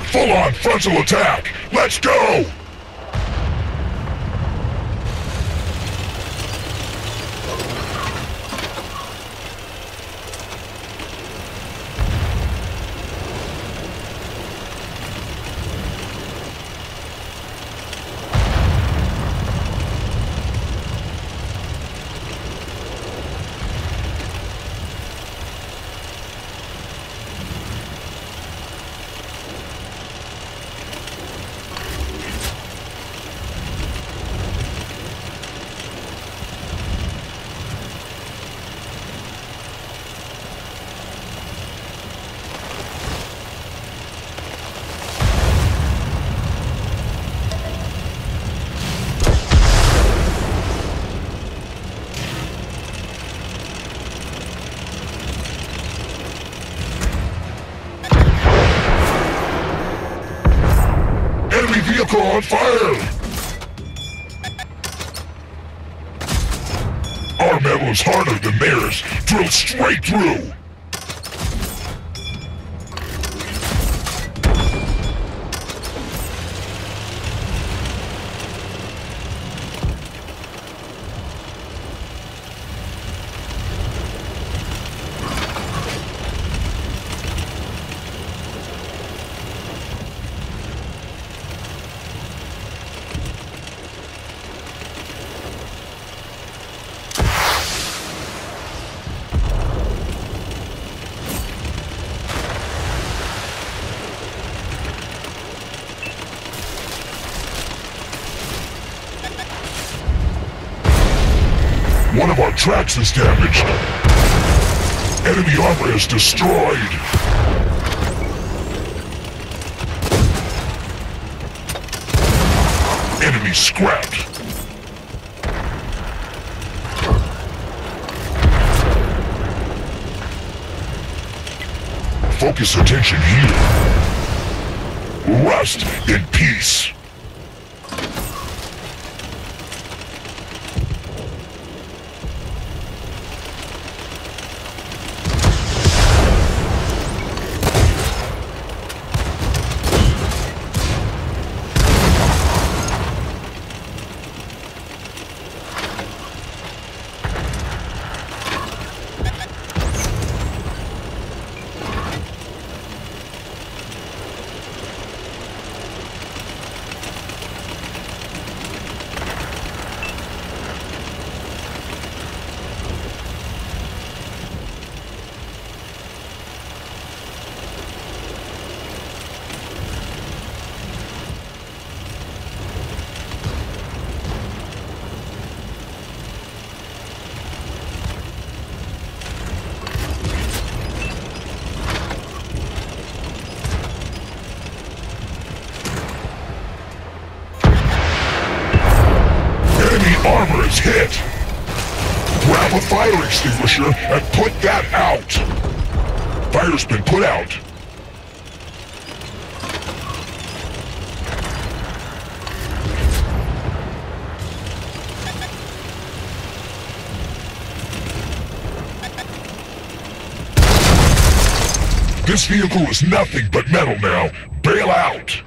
Full-on frontal attack! Let's go! Vehicle on fire! Our metal is harder than theirs, drilled straight through! One of our tracks is damaged. Enemy armor is destroyed. Enemy scrapped. Focus attention here. Rest in peace. Armor is hit! Grab a fire extinguisher and put that out! Fire's been put out! This vehicle is nothing but metal now! Bail out!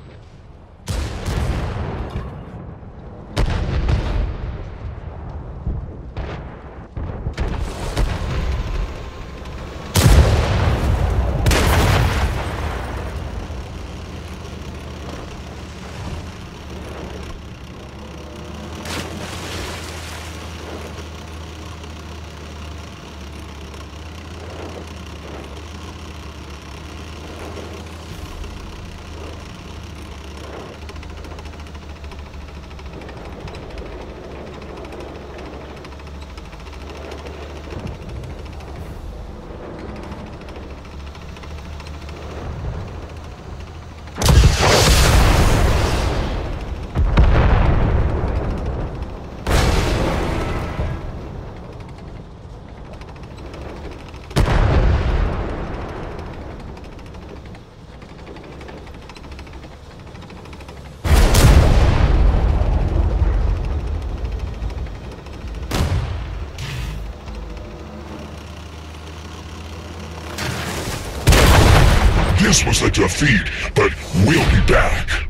This was a defeat, but we'll be back.